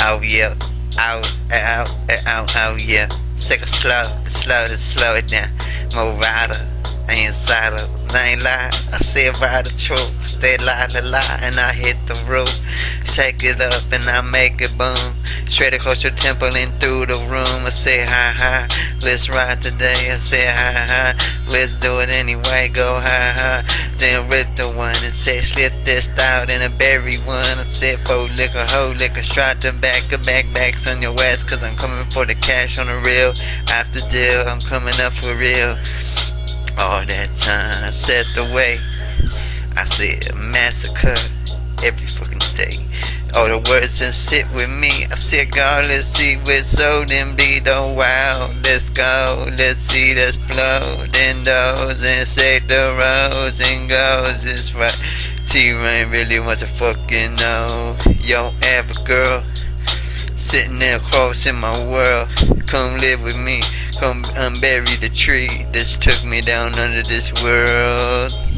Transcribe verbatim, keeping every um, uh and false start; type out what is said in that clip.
Oh yeah, out, out, out, out, yeah. Take it slow, slow, slow it down. More rider, I ain't inside of. I ain't lie, I say about the truth. Stay lie to lie, and I hit the roof. Shake it up and I make it boom. Straight across your temple and through the room. I say hi hi, let's ride today. I say hi hi, let's do it anyway. Go hi hi, then rip the one and say slip this out and a berry one. I said four liquor, hoe liquor, straight to back, a back backs on your ass. Cause I'm coming for the cash on the real. After deal, I'm coming up for real. All that time I set the way. I said massacre every fucking day. All the words and sit with me. I said God, let's see what's so then be the wow. Let's go, let's see, let's blow. Then those and shake the rose and goes. It's right. T-Rain really wants to fucking know. Yo, have a girl sitting there across in my world. Come live with me. Come unbury the tree. This took me down under this world.